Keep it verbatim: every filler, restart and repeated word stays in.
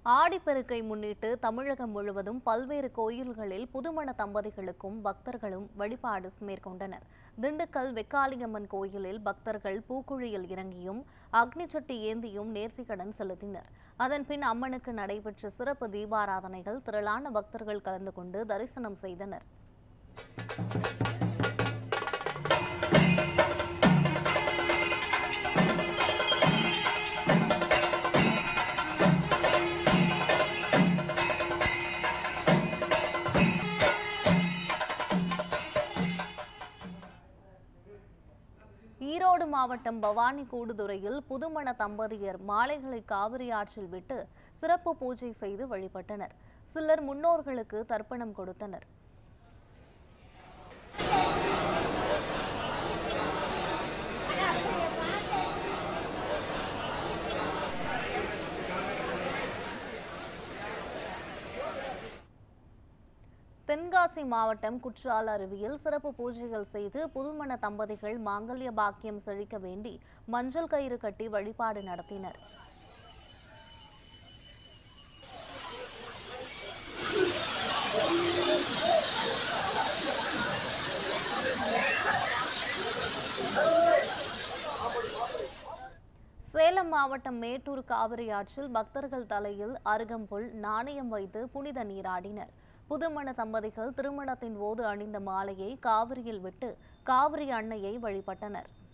ஆடிப்பெருக்கை முன்னிட்டு தமிழகம் முழுவதும் பல்வேறு கோயில்களில் புதுமண தம்பதிகளுக்கும் பக்தர்களும் வழிபாடு மேற்கொண்டனர். திண்டுக்கல் வெக்காளியம்மன் கோயிலில் பக்தர்கள் பூக்குழியில் இறங்கியும் அக்னிச்சட்டி ஏந்தியும் நேர்த்திக்கடன் செலுத்தினர். அதன்பின் அம்மனுக்கு நடைபெற்ற சிறப்பு தீபாராதனைகள் திரளான பக்தர்கள் கலந்து கொண்டு தரிசனம் செய்தனர். ஈரோடு மாவட்டம் பவானி கூடுதுறையில் புதுமண தம்பதியர் மாலைகளை காவிரி ஆற்றில் விட்டு சிறப்பு பூஜை செய்து வழிபட்டனர். சிலர் முன்னோர்களுக்கு தர்ப்பணம் கொடுத்தனர். தென்காசி மாவட்டம் குற்றால அருவியில் சிறப்பு பூஜைகள் செய்து புதுமண தம்பதிகள் மாங்கல்ய பாக்கியம் செழிக்க வேண்டி மஞ்சள் கயிறு கட்டி வழிபாடு நடத்தினர். சேலம் மாவட்டம் மேட்டூர் காவிரி ஆற்றில் பக்தர்கள் தலையில் அருகம்புல் நாணயம் வைத்து புனித நீராடினர். புதுமண தம்பதிகள் திருமணத்தின் போது அணிந்த மாலையை காவிரியில் விட்டு காவிரி அன்னையை வழிபட்டனர்.